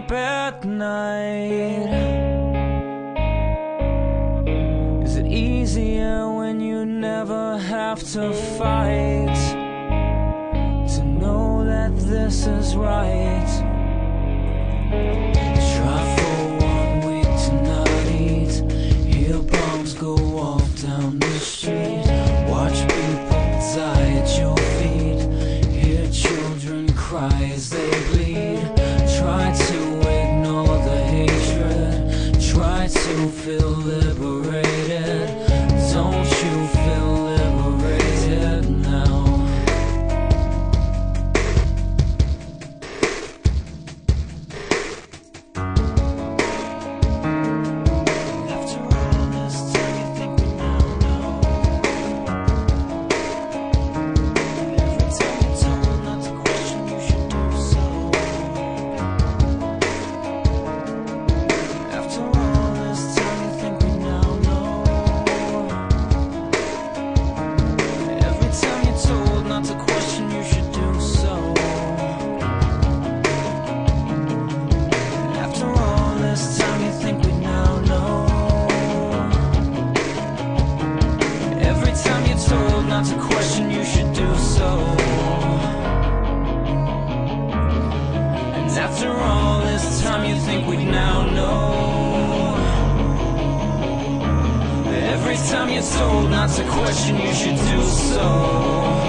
sleep at night? Is it easier when you never have to fight to know that this is right? Try for 1 week to not eat, hear bombs go off down the street, watch people die at your feet, hear children cry as they bleed. Try to ignore the hatred, try to feel liberated. Don't you feel liberated now? After all this time, you think we now know. Every time you're told not to question, you should do so. After all this time, you think we now know. Every time you're told not to question, you should do so. After all this time, you think we now know. Every time you're told not to question, you should do so. And after all this time, you think we now know. Every time you're told not to question, you should do so.